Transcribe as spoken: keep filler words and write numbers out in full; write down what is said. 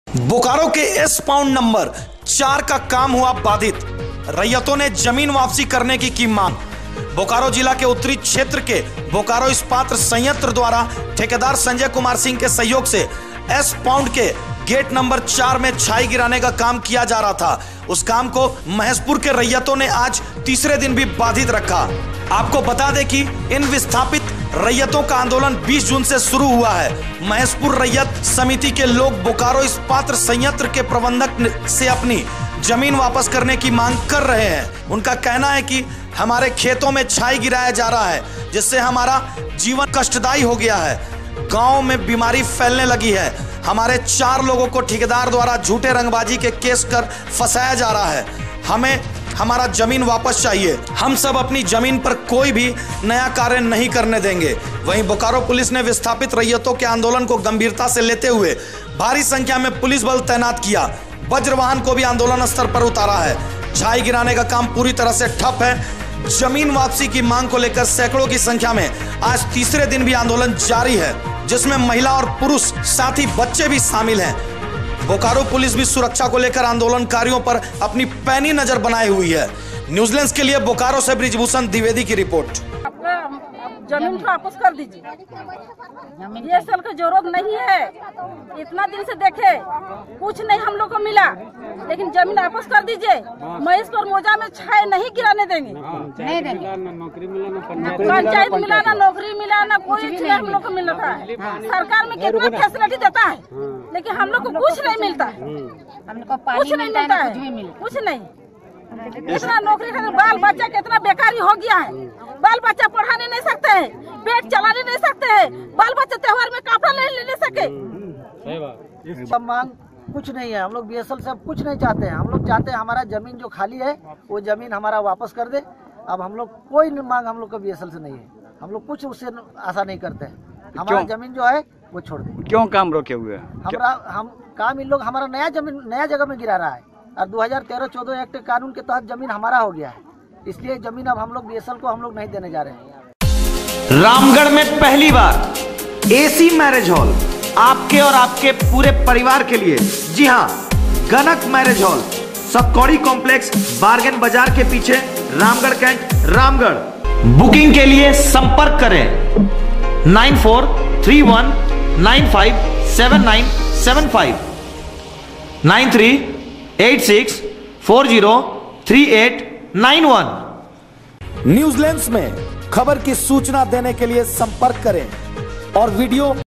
बोकारो के S pound number चार का काम हुआ बाधित। रैयतों ने जमीन वापसी करने की की मांग। बोकारो जिला के उत्तरी क्षेत्र के बोकारो इस्पात संयंत्र द्वारा ठेकेदार संजय कुमार सिंह के सहयोग से एस पाउंड के गेट नंबर चार में छाई गिराने का काम किया जा रहा था। उस काम को महेशपुर के रैयतों ने आज तीसरे दिन भी बाधित रखा। आपको बता दें कि इन विस्थापित रैयतों का आंदोलन बीस जून से शुरू हुआ है। महेशपुर रैयत समिति के लोग बोकारो इस्पात संयंत्र के प्रबंधक से अपनी जमीन वापस करने की मांग कर रहे हैं। उनका कहना है कि हमारे खेतों में छाई गिराया जा रहा है, जिससे हमारा जीवन कष्टदायी हो गया है। गांव में बीमारी फैलने लगी है। हमारे चार लोगों को ठेकेदार द्वारा झूठे रंगबाजी के केस कर फंसाया जा रहा है। हमें हमारा जमीन वापस चाहिए। हम सब अपनी जमीन पर कोई भी नया कार्य नहीं करने देंगे। वहीं बोकारो पुलिस ने विस्थापित रैयतों के आंदोलन को गंभीरता से लेते हुए भारी संख्या में पुलिस बल तैनात किया। वज्र वाहन को भी आंदोलन स्तर पर उतारा है। छाई गिराने का काम पूरी तरह से ठप है। जमीन वापसी की मांग को लेकर सैकड़ों की संख्या में आज तीसरे दिन भी आंदोलन जारी है, जिसमें महिला और पुरुष साथ ही बच्चे भी शामिल हैं। बोकारो पुलिस भी सुरक्षा को लेकर आंदोलनकारियों पर अपनी पैनी नजर बनाए हुई है। न्यूजीलैंड के लिए बोकारो से ब्रिजभूषण द्विवेदी की रिपोर्ट। जमीन को वापस कर दीजिए। ये साल का जरूरत नहीं है। इतना दिन से देखे कुछ नहीं हम लोग को मिला, लेकिन जमीन वापस कर दीजिए। महेशपुर मोजा में छाई नहीं गिराने देंगे। नहीं देंगे। पंचायत मिला ना नौकरी मिला ना कोई चीज हम लोग को मिल रहा है। सरकार में कितना फैसिलिटी देता है, लेकिन हम लोग को कुछ नहीं मिलता है। कुछ नहीं मिलता है, कुछ नहीं। इतना नौकरी है, बाल बच्चा कितना बेकारी हो गया है। बाल बच्चा पढ़ाने नहीं सकते हैं, पेट चलाने नहीं सकते हैं, बाल बच्चा त्योहार में कपड़ा नहीं लेने सके। सब मांग कुछ नहीं है। हम लोग बीएसएल से कुछ नहीं चाहते हैं। हम लोग चाहते हैं हमारा जमीन जो खाली है वो जमीन हमारा वापस कर दे। अब हम लोग कोई मांग हम लोग का बीएसएल से नहीं है। हम लोग कुछ उससे आशा नहीं करते हैं। हमारा जमीन जो है वो छोड़ दे। क्यों काम रोके हुए हैं? हमारा हम काम इन लोग हमारा नया जमीन नया जगह में गिरा रहा है और दो हजार तेरह चौदह एक्ट कानून के तहत जमीन हमारा हो गया है। इसलिए जमीन अब हम लोग बीएसएल को हम लोग नहीं देने जा रहे हैं। रामगढ़ में पहली बार एसी मैरिज हॉल आपके और आपके पूरे परिवार के लिए। जी हां, Ganak marriage hall, Satkaudi complex, bargain बाजार के पीछे, रामगढ़ कैंट, रामगढ़। बुकिंग के लिए संपर्क करें nine four three one nine five seven nine seven five, nine three eight six four zero three eight nine one. New Zealand में खबर की सूचना देने के लिए संपर्क करें और वीडियो